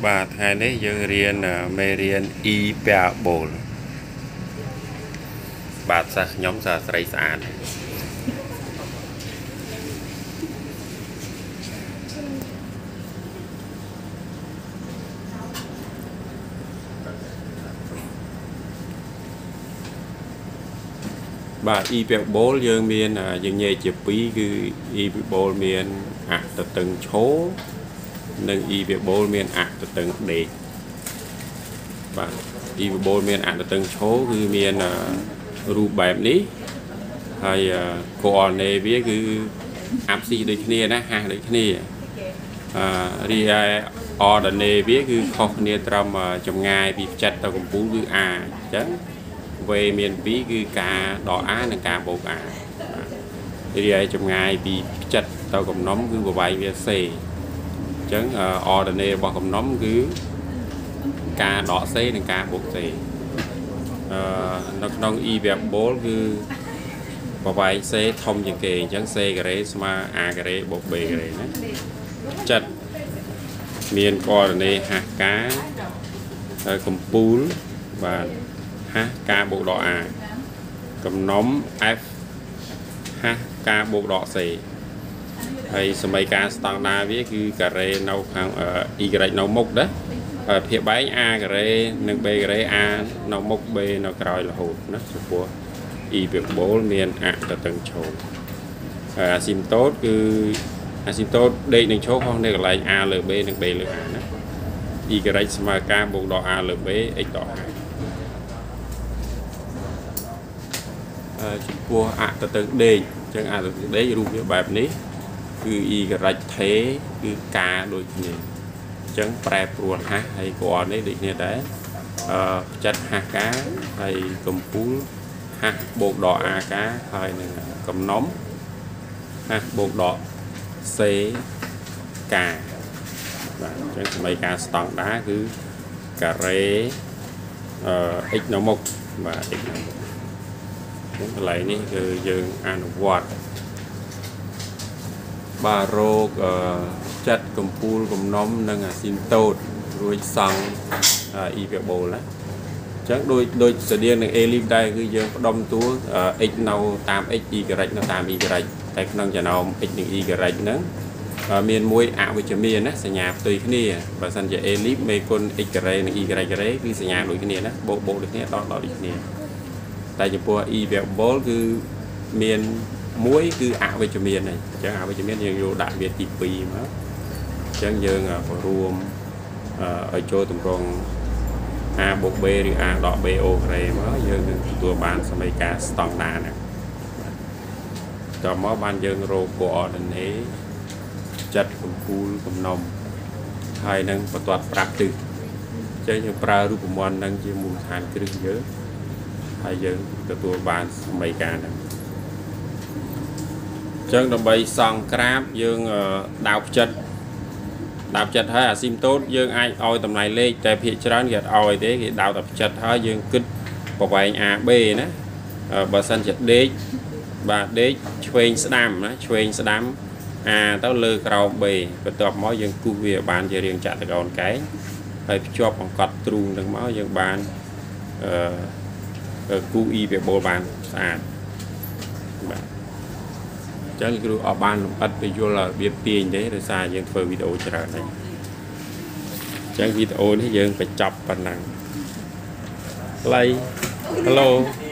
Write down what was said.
បាទថ្ងៃនេះយើងរៀនមេរៀន E parabol បាទសិស្សខ្ញុំសិស្សស្រីស្អាតបាទ E parabol យើងមានយើងនិយាយជា2គឺ E parabol មានអទតឹងឈរនិង E parabol មានអទតឹងដេកបាទ E parabol មានអទតឹងឈរគឺមានរូបបែបនេះហើយ coordinate វាគឺ axis ដូចគ្នាណាហាស់ដូចគ្នារីឯ ordinate វាគឺខុសគ្នាត្រឹមចម្ងាយពីផ្ចិតទៅកំពូលគឺ a អញ្ចឹង v មាន2គឺការដក a និងការបូក a រីឯចម្ងាយពីផ្ចិតទៅកំណុំគឺប្រវែងវា c អញ្ចឹង ordinate របស់កំណុំគឺការដក c និងការបូក c នៅក្នុង E parabol គឺប្រវែង c ធំជាងគេអញ្ចឹង c ការ៉េស្មើ a ការ៉េបូក b ការ៉េណាចិត្តមាន coordinate ហាស់ការហើយកំពូលបាទហាស់ការបូកដក a កំណុំ f ហាស់ការបូកដក c ហើយសមីការស្តង់ដារវាគឺការ៉េនៅខាង y នៅមុខណាភាគបែង a ការ៉េនិង b ការ៉េ a នៅមុខ b នៅក្រោយរហូតណាចំពោះ E parabol មានអទតឹងឈរហើយអាស៊ីមតូតគឺអាស៊ីមតូតដេកនឹងឈរខុសនៅកន្លែង a លើ b និង b លើ a ណា y ស្មើការបូកដក a លើ b x ដក a ចំពោះអទតឹងដេកអញ្ចឹងអទតឹងដេករូបវាបែបនេះគឺ y ថេគឺការដូចគ្នាអញ្ចឹងប្រែប្រួលហាស់ហើយcoordinateដូចគ្នាដែរផ្ចិតហាស់ការហើយកំពូលហាស់បូកដក a ការហើយនឹងកំណុំហាស់បូកដក c ការបាទអញ្ចឹងសមីការស្តង់ដារគឺការ៉េx នៅមុខបាទ x នៅមុខកន្លែងនេះគឺយើងអនុវត្តបាទរោគចាត់កំពូលកំណុំនិងអាស៊ីមតូតរួចសង់ E parabol ណាអញ្ចឹងដូចស្តៀងនឹង ellipse ដែរគឺយើងផ្ដុំតួ x នៅតាម x y នៅតាម y តែក្នុងចំណោម x និង y ហ្នឹងមានមួយអវិជ្ជមានណាសញ្ញាផ្ទុយគ្នាបើសិនជា ellipse មេគុណ x ការ៉េនិង y ការ៉េគឺសញ្ញាដូចគ្នាណាបូកដូចគ្នាដកដូចគ្នាតែចំពោះ E parabol គឺមានមួយគឺអវិជ្ជមានហ្នឹងអញ្ចឹងអវិជ្ជមានយើងយកដាក់វាទី2មកអញ្ចឹងយើងបង្រួមឲ្យចូលទម្រង់ a បូក b ឬ a ដក b o ការ៉េមកយើងនឹងទទួលបានសមីការស្តង់ដារហ្នឹងតមកបានយើងរក coordinate ចាត់កំពូលកំណុំហើយនឹងបន្ទាត់ប្រាប់ទិសអញ្ចឹងយើងប្រើរូបមន្តហ្នឹងជាមូលដ្ឋានគ្រឹះយើងហើយយើងទទួលបានសមីការហ្នឹងអញ្ចឹងដើម្បីសង់ក្រាបយើងដោបចិត្តហើយអាស៊ីមតូតយើងអាចឲ្យតម្លៃលេខតែភាគច្រើនគេអត់ឲ្យទេគេដោតតែផ្ចិតហើយយើងគិតប្រវែង AB ណាបើសិនជាដេកបាទដេកឆ្វេងស្ដាំណាឆ្វេងស្ដាំ A ទៅលើក្រោម B បន្ទាប់មកយើងគូសវាបានជារាងចតុកោណកែងហើយភ្ជាប់អង្កត់ទ្រូងនឹងមកយើងបានគូ E parabol បានស្អាតបាទចឹងគ្រូអត់បានលម្អិតបញ្យល់របៀបទាញទេដោយសារយើងធ្វើវីដេអូច្រើនហើយចឹងវីដេអូនេះយើងបញ្ចប់ប៉ុណ្ណឹងខ្លី Hello